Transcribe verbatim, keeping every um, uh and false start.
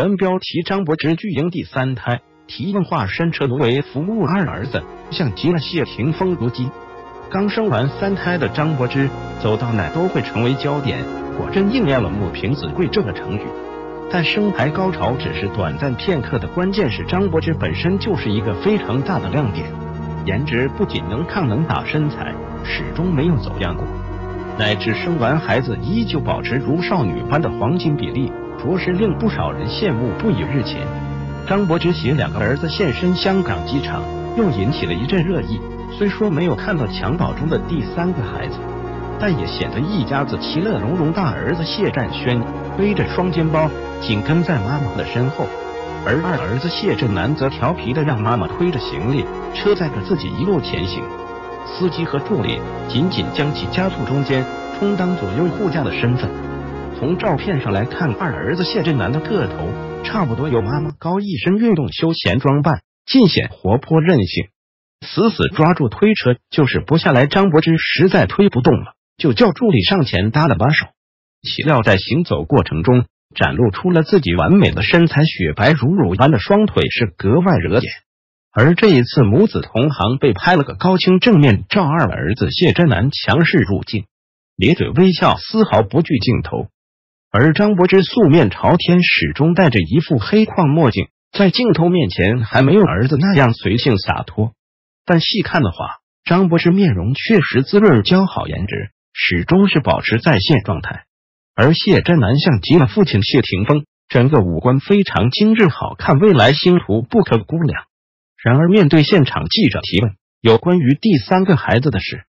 原标题：张柏芝巨婴第三胎，提问化身车奴为服务二儿子，像极了谢霆锋如今。刚生完三胎的张柏芝，走到哪都会成为焦点，果真应验了母凭子贵这个成语。但生孩高潮只是短暂片刻的，关键是张柏芝本身就是一个非常大的亮点，颜值不仅能抗能打，身材始终没有走样过，乃至生完孩子依旧保持如少女般的黄金比例，着实令不少人羡慕不已。日前，张柏芝携两个儿子现身香港机场，又引起了一阵热议。虽说没有看到襁褓中的第三个孩子，但也显得一家子其乐融融。大儿子谢占轩背着双肩包，紧跟在妈妈的身后，而二儿子谢震南则调皮的让妈妈推着行李车载着自己一路前行，司机和助理紧紧将其加速中间，充当左右护驾的身份。从照片上来看，二儿子谢震南的个头差不多有妈妈高，一身运动休闲装扮，尽显活泼任性，死死抓住推车就是不下来。张柏芝实在推不动了，就叫助理上前搭了把手，岂料在行走过程中展露出了自己完美的身材，雪白如乳般的双腿是格外惹眼。而这一次母子同行被拍了个高清正面照，二儿子谢震南强势入镜，咧嘴微笑，丝毫不惧镜头，而张柏芝素面朝天，始终戴着一副黑框墨镜，在镜头面前还没有儿子那样随性洒脱，但细看的话，张柏芝面容确实滋润姣好，颜值始终是保持在线状态。而谢震南像极了父亲谢霆锋，整个五官非常精致好看，未来星途不可估量。然而面对现场记者提问有关于第三个孩子的事，